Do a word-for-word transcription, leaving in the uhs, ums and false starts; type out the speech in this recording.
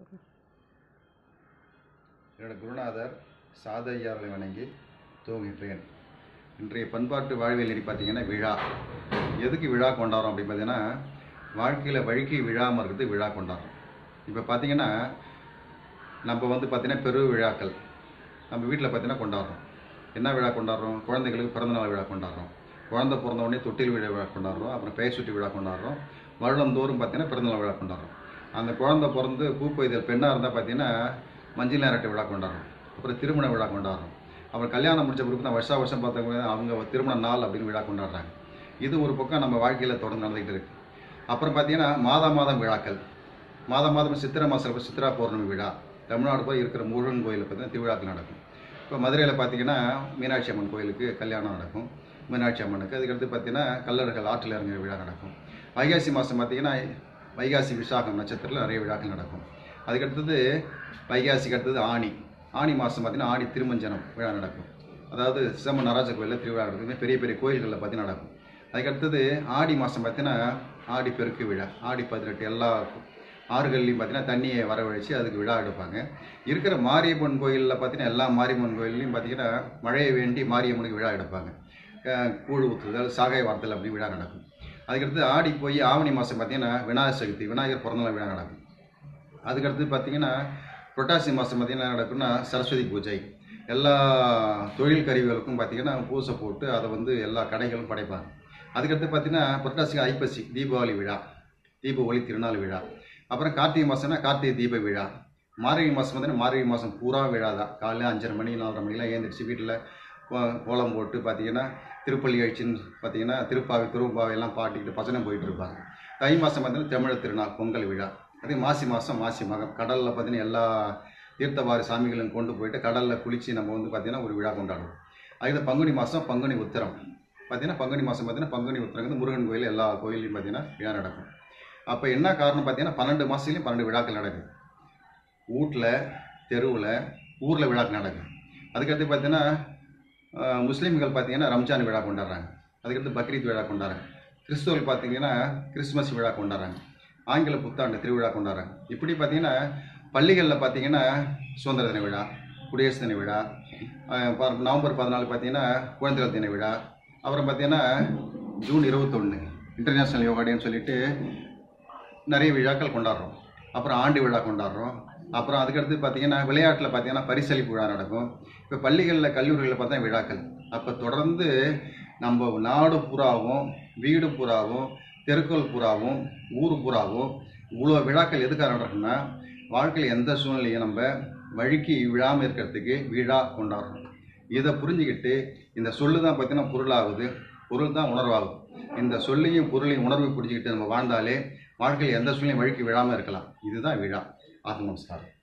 என்னோட குருநாதர் சாதையா அவர்களை வணங்கி துவங்குகிறேன். இன்றைய பண்பாட்டு வாழ்வியல் நெறி பார்த்தீங்கன்னா விழா. எதுக்கு விழா கொண்டாடுறோம் அப்படின்னு பார்த்தீங்கன்னா, வாழ்க்கையில் வழுக்கி விழாமல் இருக்கிறது விழா கொண்டாடுறோம். இப்போ பார்த்தீங்கன்னா நம்ம வந்து பார்த்தீங்கன்னா பெரு விழாக்கள் நம்ம வீட்டில் பார்த்தீங்கன்னா கொண்டாடுறோம். என்ன விழா கொண்டாடுறோம்? குழந்தைகளுக்கு பிறந்தநாள் விழா கொண்டாடுறோம். குழந்தை பிறந்த உடனே தொட்டில் விழா விழா கொண்டாடுறோம். அப்புறம் பெயர் சுட்டி விழா கொண்டாடுறோம். வருடந்தோறும் பார்த்தீங்கன்னா பிறந்தநாள் விழா கொண்டாடுறோம். அந்த குழந்தை பிறந்து பூ பெய்தல் பெண்ணாக இருந்தால் பார்த்தீங்கன்னா மஞ்சள் நீராட்டு விழா கொண்டாடுறோம். அப்புறம் திருமண விழா கொண்டாடுறோம். அப்புறம் கல்யாணம் முடிச்ச பிறகு தான் வருஷா வருஷம் பார்த்தவங்க அவங்க திருமண நாள் அப்படின்னு விழா கொண்டாடுறாங்க. இது ஒரு பக்கம் நம்ம வாழ்க்கையில் தொடர்ந்து நடந்துகிட்டு இருக்குது. அப்புறம் பார்த்தீங்கன்னா மாதா மாதம் விழாக்கள். மாதம் மாதம் சித்திரை மாதம் சித்திரா பௌர்ணமி விழா தமிழ்நாடு போய் இருக்கிற முருகன் கோயிலில் பார்த்தீங்கன்னா திருவிழாக்கள் நடக்கும். இப்போ மதுரையில் பார்த்தீங்கன்னா மீனாட்சி அம்மன் கோயிலுக்கு கல்யாணம் நடக்கும். மீனாட்சி அம்மனுக்கு அதுக்கடுத்து பார்த்தீங்கன்னா கல்லர்கள் ஆற்றில் இறங்குற விழா நடக்கும். வைகாசி மாதம் பார்த்தீங்கன்னா வைகாசி விசாகம் நட்சத்திரத்தில் நிறைய விழாக்கள் நடக்கும். அதுக்கடுத்தது வைகாசிக்கு அடுத்தது ஆணி. ஆணி மாதம் பார்த்தீங்கன்னா ஆடி திருமஞ்சனம் விழா நடக்கும். அதாவது சிதம்பரம் நடராஜ கோயிலில் திருவிழா நடக்குது. பெரிய பெரிய கோயில்களில் பார்த்தீங்கன்னா நடக்கும். அதுக்கடுத்தது ஆடி மாதம் பார்த்தீங்கன்னா ஆடி பெருக்கு விழா. ஆடி பதினெட்டு எல்லா ஆறுகள்லையும் பார்த்தீங்கன்னா தண்ணியை வரவழைச்சி அதுக்கு விழா எடுப்பாங்க. இருக்கிற மாரியம்மன் கோயிலில் பார்த்தீங்கன்னா எல்லா மாரியம்மன் கோயில்லையும் பார்த்தீங்கன்னா மழையை வேண்டி மாரியம்மனுக்கு விழா எடுப்பாங்க. கூழ் ஊற்றுதல் சாகை வார்த்தல் அப்படி விழா நடக்கும். அதுக்கடுத்து ஆடி போய் ஆவணி மாதம் பார்த்தீங்கன்னா விநாயகர் சதுர்த்தி விநாயகர் பிறந்தநாள் விழா நடக்கும். அதுக்கடுத்து பார்த்தீங்கன்னா புரட்டாசி மாதம் பார்த்தீங்கன்னா என்ன நடக்கும்னா சரஸ்வதி பூஜை. எல்லா தொழில் கருவிகளுக்கும் பார்த்தீங்கன்னா பூசை போட்டு அதை வந்து எல்லா கடைகளும் படைப்பாங்க. அதுக்கடுத்து பார்த்தீங்கன்னா புரட்டாசிக்கு ஐப்பசி தீபாவளி விழா, தீப ஒளி திருநாள் விழா. அப்புறம் கார்த்திகை மாதம்னா கார்த்திகை தீப விழா. மார்கழி மாதம் பார்த்தீங்கன்னா மார்கழி மாதம் பூரா விழா தான். காலையில் அஞ்சரை மணி நாலரை மணிலாம் ஏந்திரிச்சு வீட்டில் கோலம் போட்டு பார்த்தீங்கன்னா திருப்பள்ளி எழுச்சின்னு பார்த்தீங்கன்னா திருப்பாவை திருப்பாவை எல்லாம் பாட்டிக்கிட்டு பசனம் போயிட்டு இருப்பாங்க. தை மாதம் பார்த்தீங்கன்னா தமிழர் திருநாள் பொங்கல் விழா. அதே மாசி மாதம் மாசி மகம் கடலில் பார்த்தீங்கன்னா எல்லா தீர்த்தவாரி சாமிகளும் கொண்டு போயிட்டு கடலில் குளித்து நம்ம வந்து பார்த்தீங்கன்னா ஒரு விழா கொண்டாடுவோம். அதுக்கு பங்குனி மாதம் பங்குனி உத்திரம் பார்த்தீங்கன்னா பங்குனி மாதம் பார்த்தீங்கன்னா பங்குனி உத்திரம் முருகன் கோயில் எல்லா கோயிலையும் பார்த்தீங்கன்னா விழா நடக்கும். அப்போ என்ன காரணம் பார்த்தீங்கன்னா பன்னெண்டு மாதத்துலேயும் பன்னெண்டு விழாக்கள் நடக்குது. வீட்டில் தெருவில் ஊரில் விழாக்கள் நடக்குது. அதுக்கடுத்து பார்த்தீங்கன்னா முஸ்லீம்கள் பார்த்தீங்கன்னா ரம்ஜான் விழா கொண்டாடுறாங்க. அதுக்கடுத்து பக்ரீத் விழா கொண்டாடுறாங்க. கிறிஸ்துவர்கள் பார்த்தீங்கன்னா கிறிஸ்மஸ் விழா கொண்டாடுறாங்க. ஆங்கில புத்தாண்டு திருவிழா கொண்டாடுறாங்க. இப்படி பார்த்தீங்கன்னா பள்ளிகளில் பார்த்தீங்கன்னா சுதந்திர தின விழா, குடியரசு தின விழா, நவம்பர் பதினாலு பார்த்தீங்கன்னா குழந்தைகள் தின விழா, அப்புறம் பார்த்தீங்கன்னா ஜூன் இருபத்தொன்று இன்டர்நேஷ்னல் யோகா டேன்னு சொல்லிட்டு நிறைய விழாக்கள் கொண்டாடுறோம். அப்புறம் ஆண்டு விழா கொண்டாடுறோம். அப்புறம் அதுக்கடுத்து பார்த்தீங்கன்னா விளையாட்டில் பார்த்தீங்கன்னா பரிசளிப்பு விழா நடக்கும். இப்போ பள்ளிகளில் கல்லூரிகளில் பார்த்தா விழாக்கள். அப்போ தொடர்ந்து நம்ம நாடு பூராவும் வீடு பூராவும் தெருக்கள் பூராவும் ஊர் பூராவும் இவ்வளோ விழாக்கள் எதுக்காக நடக்குன்னா வாழ்க்கையில் எந்த சூழ்நிலையும் நம்ம வழுக்கி விழாமல் இருக்கிறதுக்கு விழா கொண்டாடுறோம். இதை புரிஞ்சுக்கிட்டு இந்த சொல்லு தான் பார்த்தீங்கன்னா பொருளாகுது, பொருள் தான் உணர்வாகுது. இந்த சொல்லையும் பொருளையும் உணர்வை புரிஞ்சுக்கிட்டு நம்ம வாழ்ந்தாலே வாழ்க்கையில் எந்த சூழ்நிலையும் வழுக்கி விழாமல் இருக்கலாம். இதுதான் விழா. ஆத்ம நமஸ்காரம்.